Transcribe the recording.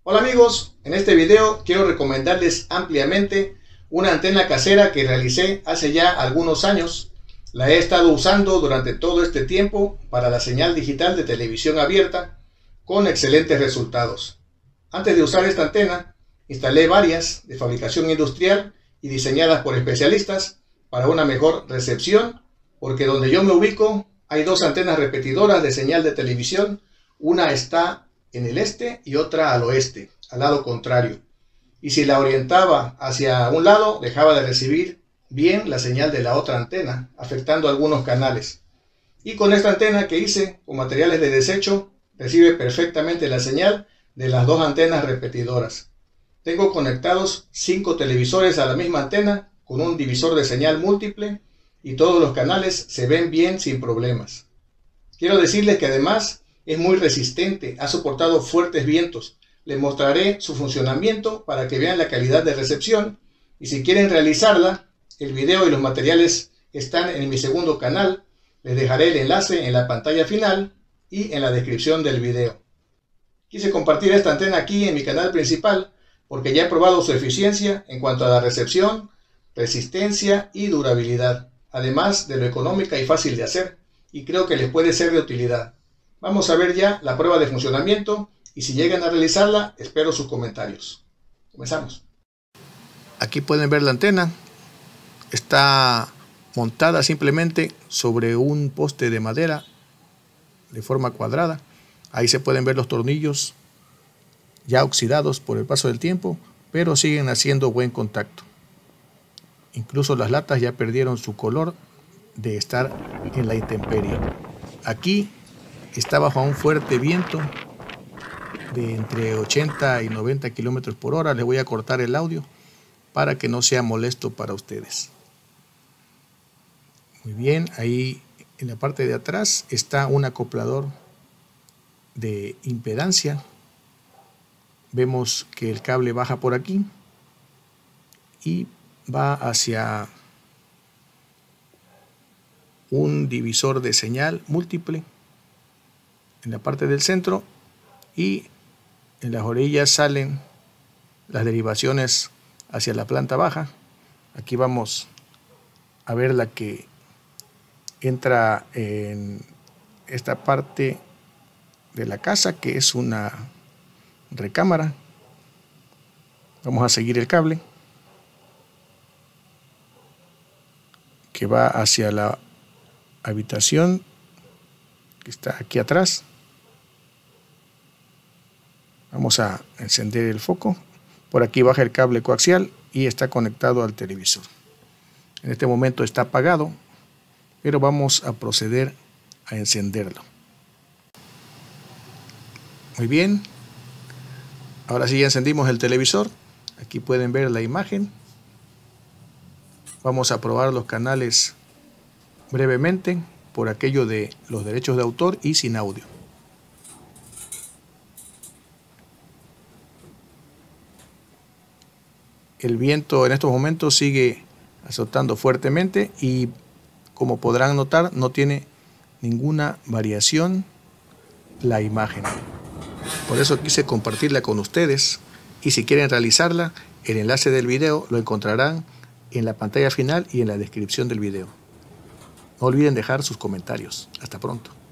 Hola amigos, en este video quiero recomendarles ampliamente una antena casera que realicé hace ya algunos años. La he estado usando durante todo este tiempo para la señal digital de televisión abierta con excelentes resultados. Antes de usar esta antena, instalé varias de fabricación industrial y diseñadas por especialistas para una mejor recepción, porque donde yo me ubico hay dos antenas repetidoras de señal de televisión. Una está en el este y otra al oeste, al lado contrario. Y si la orientaba hacia un lado, dejaba de recibir bien la señal de la otra antena, afectando algunos canales. Y con esta antena que hice con materiales de desecho, recibe perfectamente la señal de las dos antenas repetidoras. Tengo conectados 5 televisores a la misma antena con un divisor de señal múltiple y todos los canales se ven bien sin problemas. Quiero decirles que además es muy resistente, ha soportado fuertes vientos. Les mostraré su funcionamiento para que vean la calidad de recepción, y si quieren realizarla, el video y los materiales están en mi segundo canal. Les dejaré el enlace en la pantalla final y en la descripción del video. Quise compartir esta antena aquí en mi canal principal porque ya he probado su eficiencia en cuanto a la recepción, resistencia y durabilidad, además de lo económica y fácil de hacer, y creo que les puede ser de utilidad. Vamos a ver ya la prueba de funcionamiento y si llegan a realizarla, espero sus comentarios. Comenzamos. Aquí pueden ver la antena. Está montada simplemente sobre un poste de madera de forma cuadrada. Ahí se pueden ver los tornillos ya oxidados por el paso del tiempo, pero siguen haciendo buen contacto. Incluso las latas ya perdieron su color de estar en la intemperie. Aquí está bajo un fuerte viento de entre 80 y 90 kilómetros por hora. Les voy a cortar el audio para que no sea molesto para ustedes. Muy bien, ahí en la parte de atrás está un acoplador de impedancia. Vemos que el cable baja por aquí y va hacia un divisor de señal múltiple en la parte del centro, y en las orillas salen las derivaciones hacia la planta baja. Aquí vamos a ver la que entra en esta parte de la casa, que es una recámara. Vamos a seguir el cable que va hacia la habitación que está aquí atrás. Vamos a encender el foco. Por aquí baja el cable coaxial y está conectado al televisor. En este momento está apagado, pero vamos a proceder a encenderlo. Muy bien. Ahora sí ya encendimos el televisor. Aquí pueden ver la imagen. Vamos a probar los canales brevemente por aquello de los derechos de autor y sin audio. El viento en estos momentos sigue azotando fuertemente y, como podrán notar, no tiene ninguna variación la imagen. Por eso quise compartirla con ustedes, y si quieren realizarla, el enlace del video lo encontrarán en la pantalla final y en la descripción del video. No olviden dejar sus comentarios. Hasta pronto.